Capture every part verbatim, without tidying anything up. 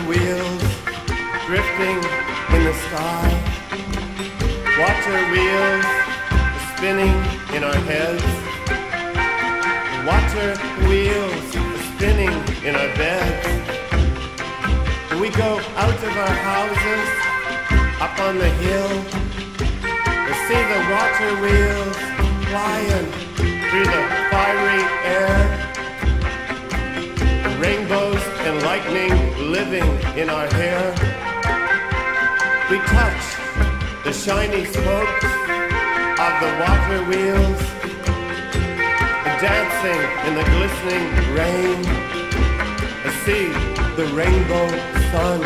wheels drifting in the sky. Water wheels spinning in our heads. Water wheels spinning in our beds. We go out of our houses, up on the hill, to see the water wheels flying through the fiery air. Rainbows and lightning living in our hair. We touch the shiny spokes of the water wheels, dancing in the glistening rain. I see the rainbow sun.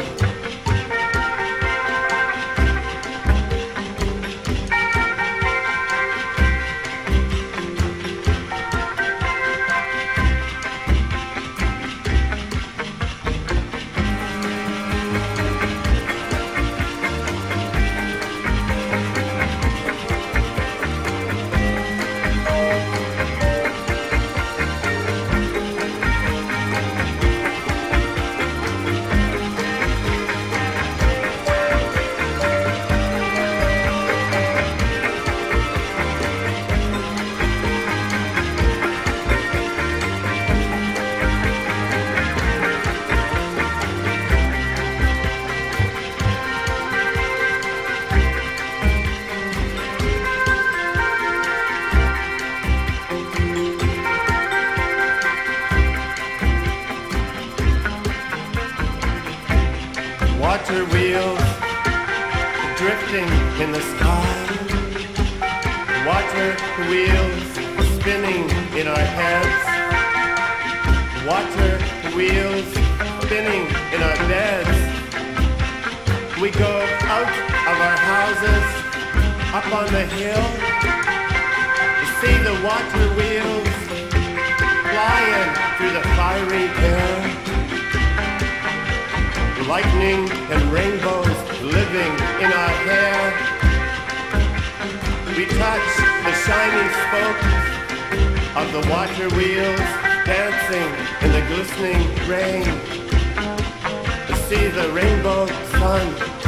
Water wheels drifting in the sky. Water wheels spinning in our heads. Water wheels spinning in our beds. We go out of our houses, up on the hill, to see the water wheels flying through the fiery air. Lightning and rainbows living in our hair. We touch the shiny spokes of the water wheels, dancing in the glistening rain, to see the rainbow sun.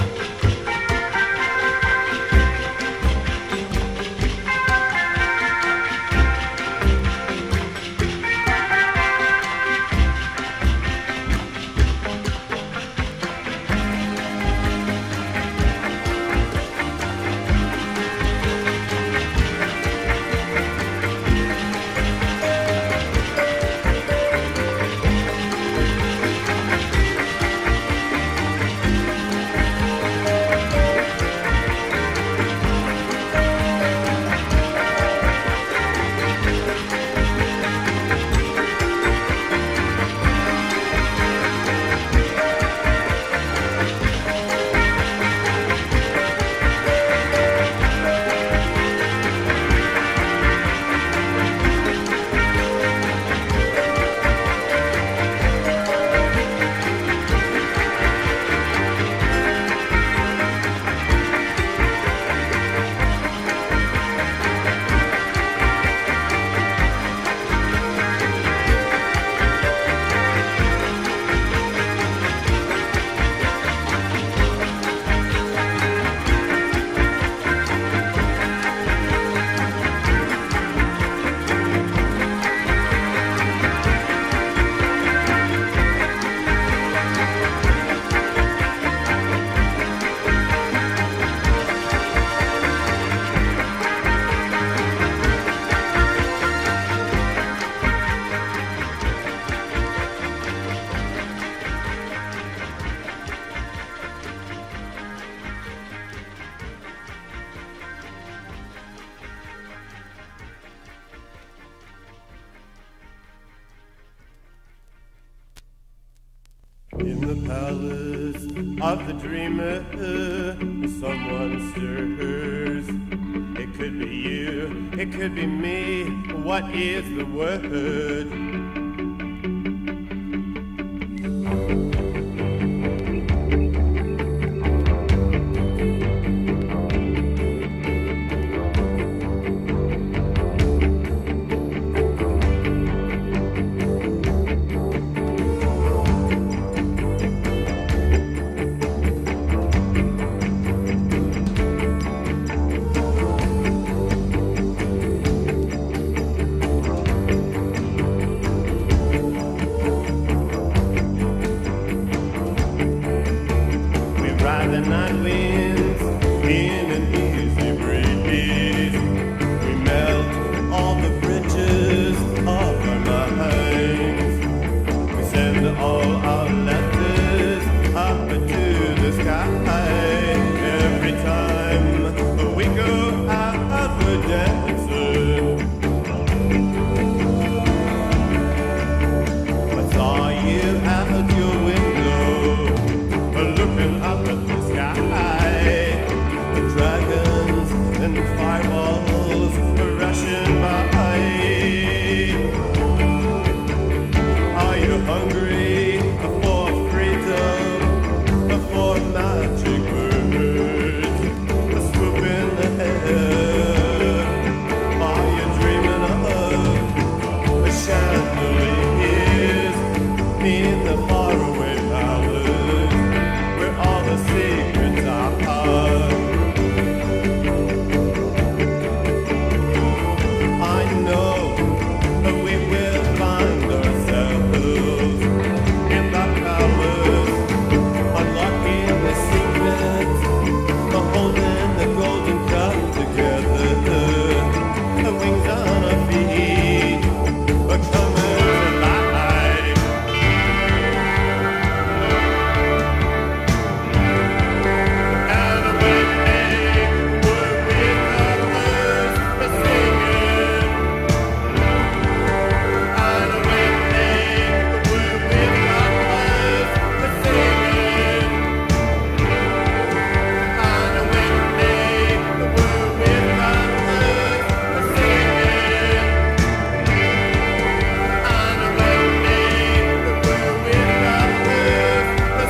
In the palace of the dreamer, someone stirs. It could be you, it could be me. What is the word? wagons and fireballs are rushing by. Are you hungry for freedom, for magic words swoop in the air? Are you dreaming of chandeliers in the faraway palace where all the secrets are? I know that we will find ourselves in that palace, unlocking the secrets, holding the golden cup together, the wings on our feet are coming alive. And when they were with us, the singing. And when they were with us, the singing. And when they were with us, the singing. And when they were with us, the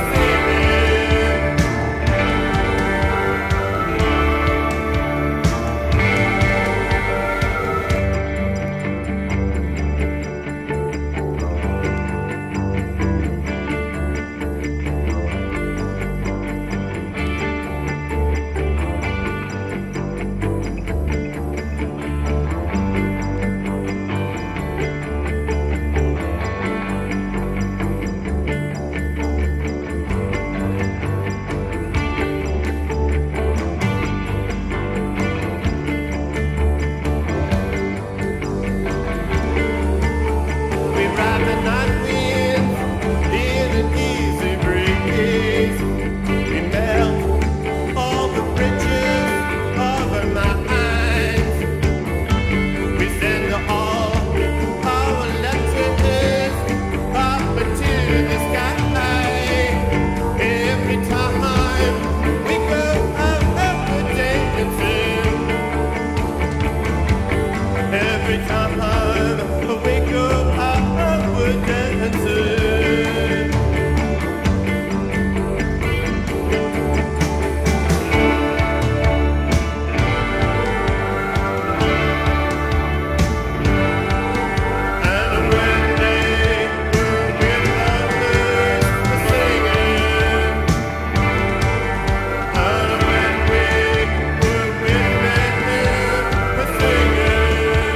we ride the night winds in an easy breeze. We melt all the bridges of our minds. We send all our letters up into the sky. Every time we go out we're dancing. Every time we go out we're dancing. And when they were with us, the singing. And when we were with them, the singing.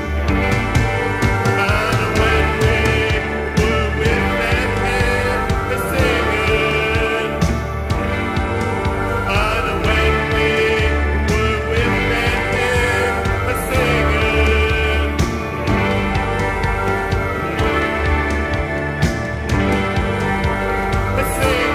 And when we were with them, the singing. And when we were with them, the singing. The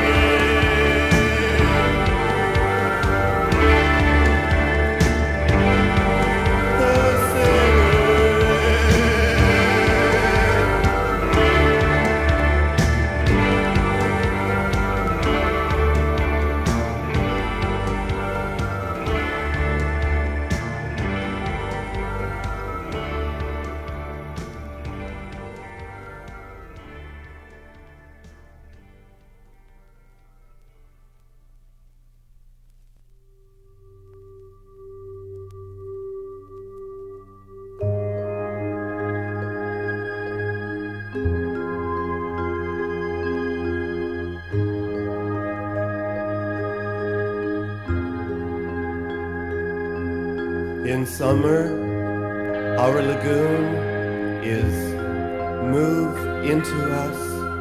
In summer, our lagoon is moved into us.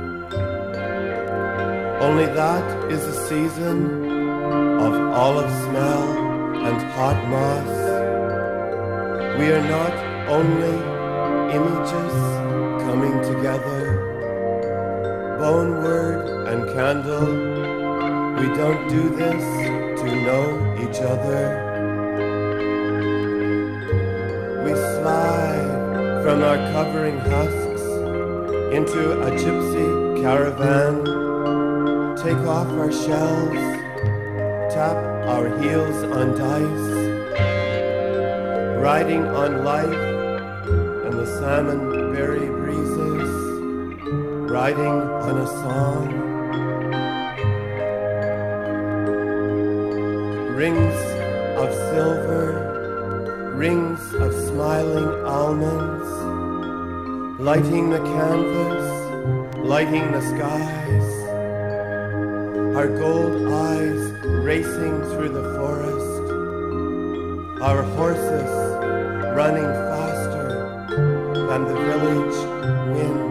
Only that is a season of olive smell and hot moss. We are not only images coming together, bone, word, and candle. We don't do this to know each other. We slide from our covering husks into a gypsy caravan, take off our shells, tap our heels on dice, riding on life and the salmon berry breezes, riding on a song. Rings of silver, rings of smiling almonds, lighting the canvas, lighting the skies, our gold eyes racing through the forest, our horses running faster than the village wind.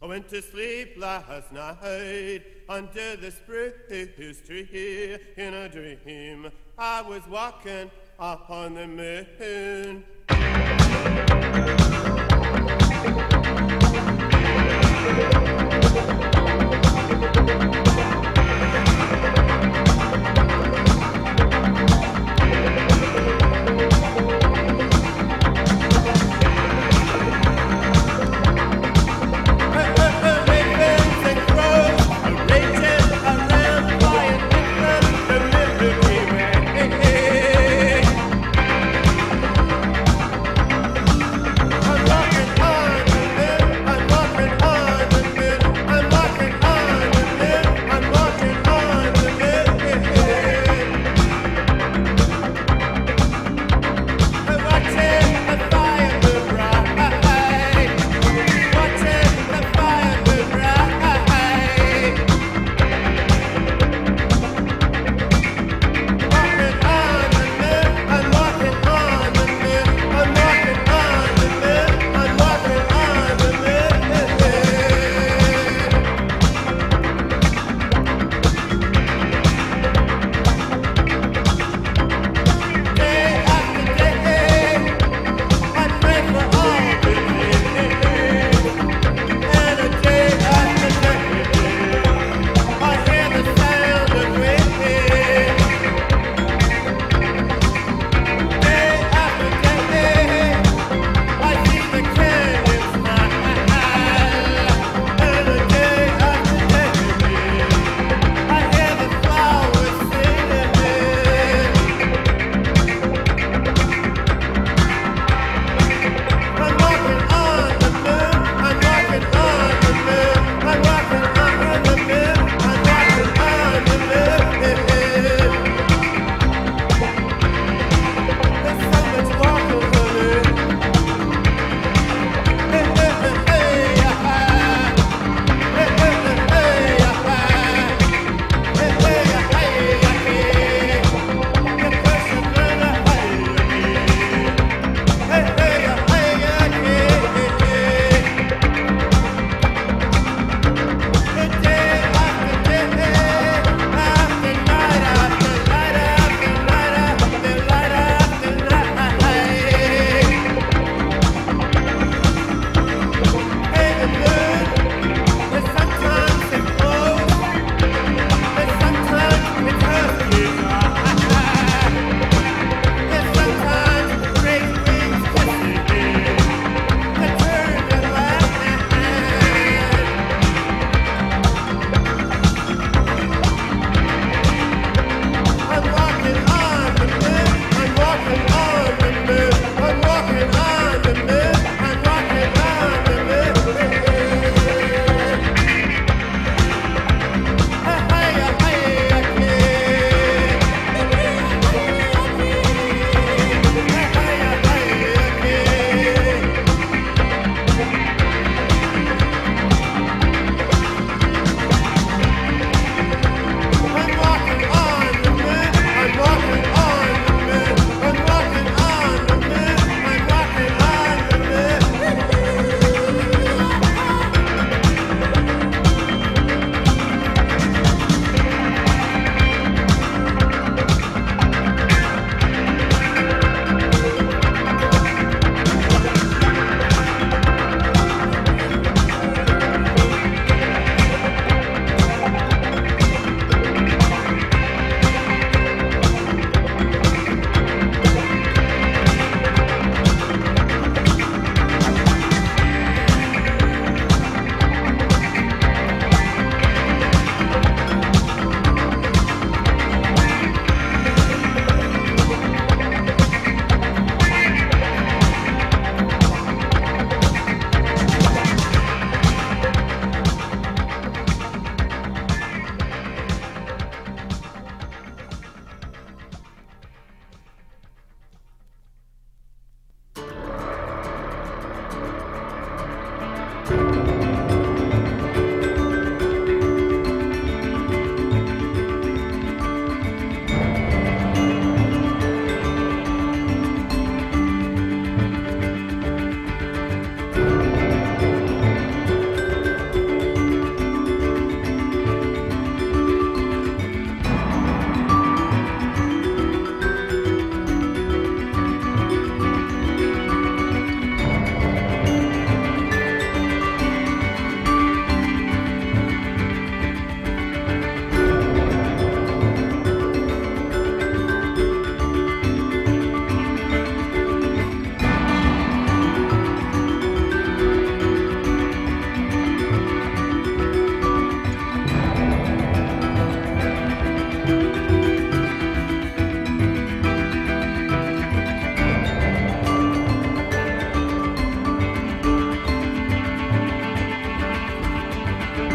went to sleep last night under the spruce tree. In a dream, I was walking upon the moon. I'm walking on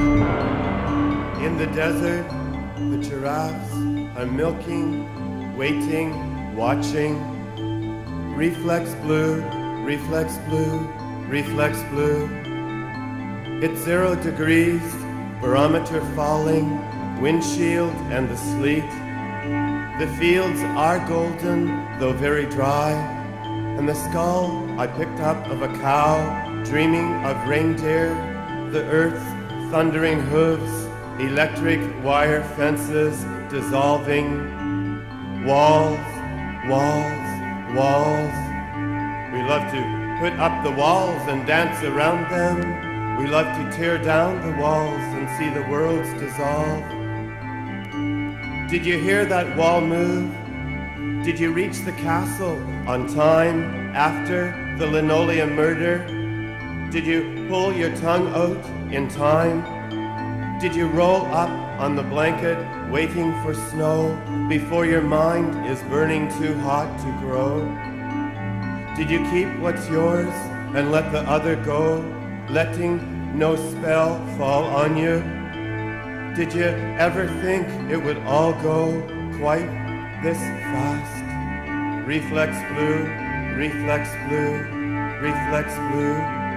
In the desert, the giraffes are milking, waiting, watching. Reflex blue, reflex blue, reflex blue. It's zero degrees, barometer falling, windshield and the sleet. The fields are golden, though very dry, and the skull I picked up of a cow, dreaming of reindeer, the earth's thundering hooves, electric wire fences dissolving, walls, walls, walls. We love to put up the walls and dance around them. We love to tear down the walls and see the worlds dissolve. Did you hear that wall move? Did you reach the castle on time after the linoleum murder? Did you pull your tongue out in time? Did you roll up on the blanket waiting for snow before your mind is burning too hot to grow? Did you keep what's yours and let the other go, letting no spell fall on you? Did you ever think it would all go quite this fast? Reflex blue, reflex blue, reflex blue.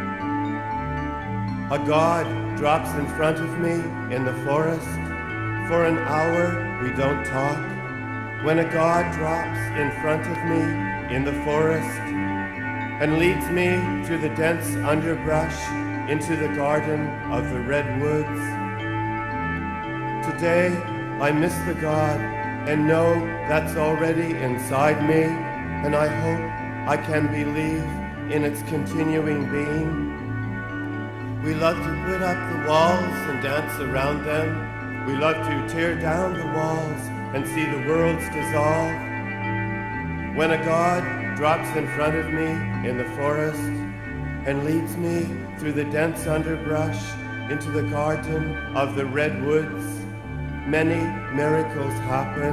A god drops in front of me in the forest. For an hour we don't talk. When a god drops in front of me in the forest and leads me through the dense underbrush into the garden of the redwoods. Today, I miss the God and know that's already inside me, and I hope I can believe in its continuing being. We love to put up the walls and dance around them. We love to tear down the walls and see the worlds dissolve. When a God drops in front of me in the forest and leads me through the dense underbrush into the garden of the redwoods, many miracles happen.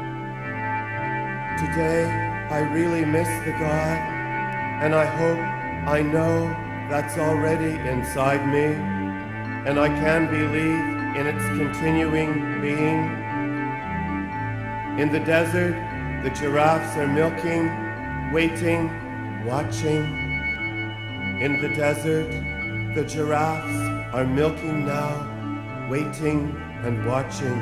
Today, I really miss the God, and I hope I know that's already inside me, and I can believe in its continuing being. In the desert, the giraffes are milking, waiting, watching. In the desert, the giraffes are milking now, waiting and watching.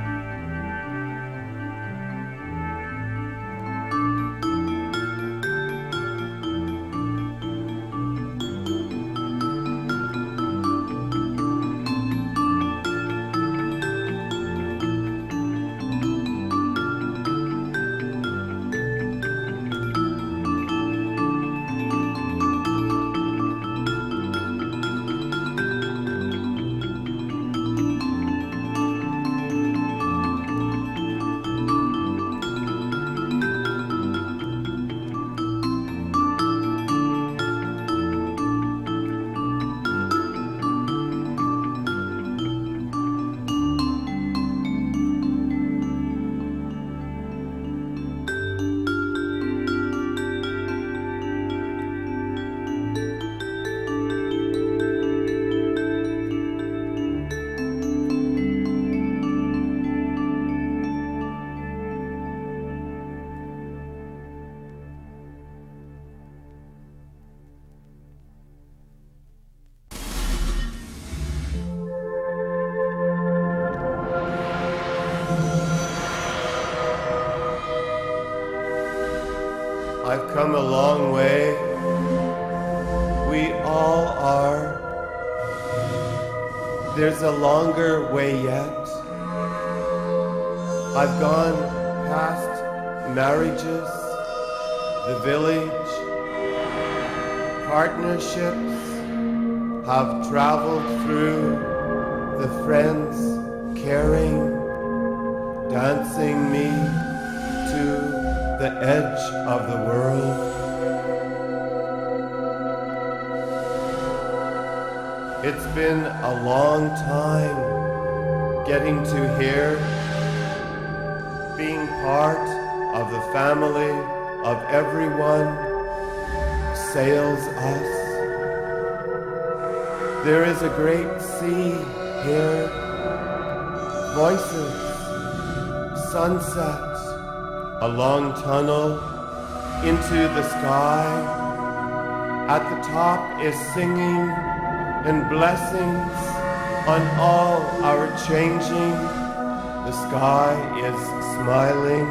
I've come a long way. We all are. There's a longer way yet. I've gone past marriages, the village, partnerships, have traveled through the friends caring, dancing me to the edge of the world. It's been a long time getting to here, being part of the family of everyone sails us. There is a great sea hear voices, sunset, a long tunnel into the sky. At the top is singing and blessings on all our changing. The sky is smiling.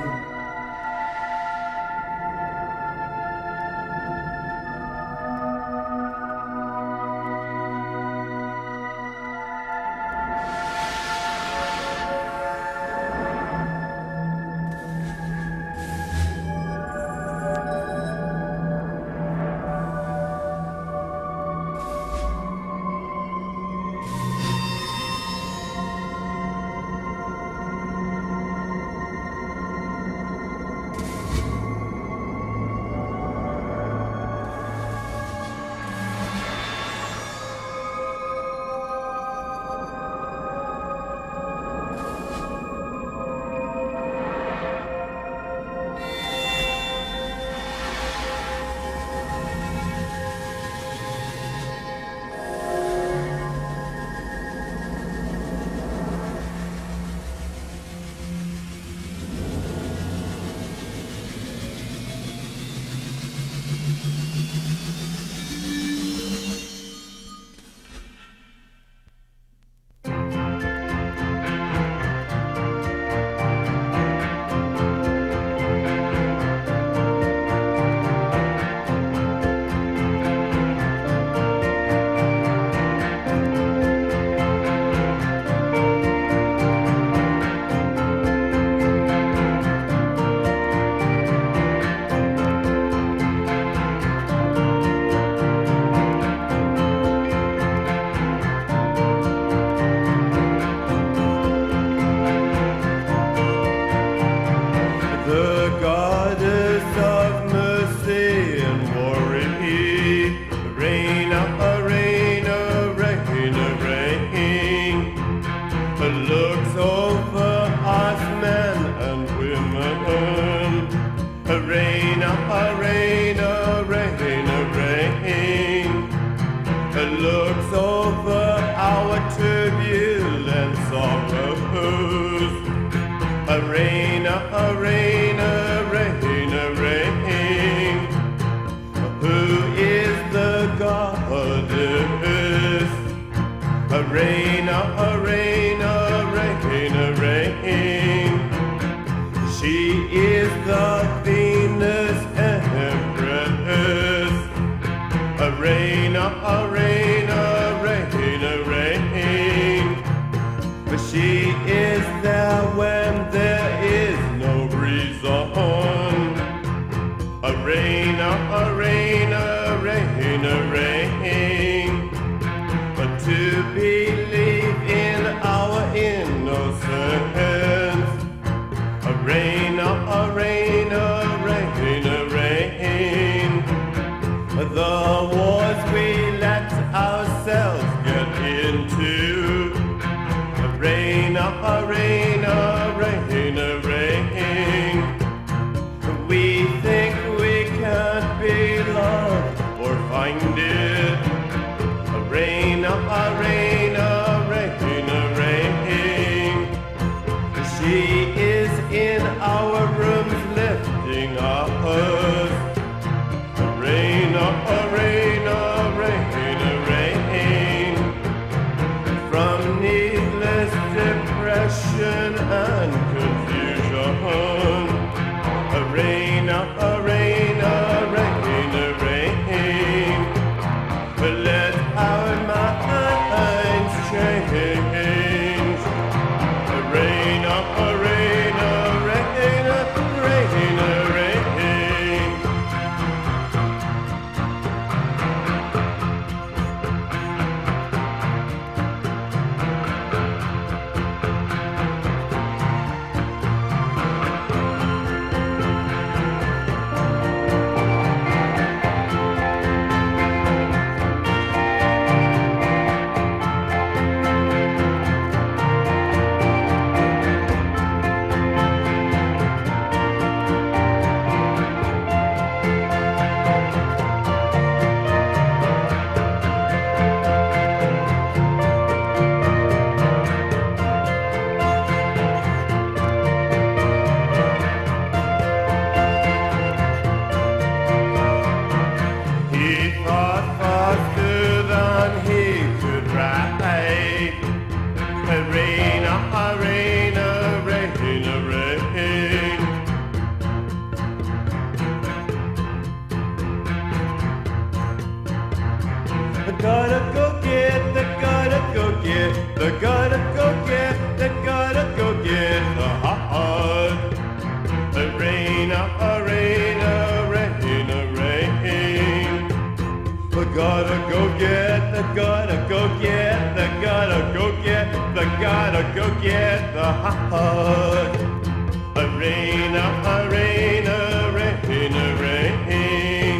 the gotta go get, the gotta go get the heart. The rain, a rain, a rain, a rain. The gotta go get, the gotta go get, the gotta go get, the gotta go get the heart. A rain, a rain, a rain, a rain.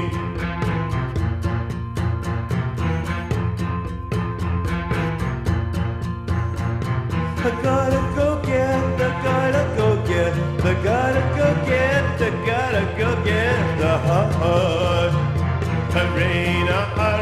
I gotta go get, I gotta go get, I gotta go get, I gotta go get the heart. A rain, a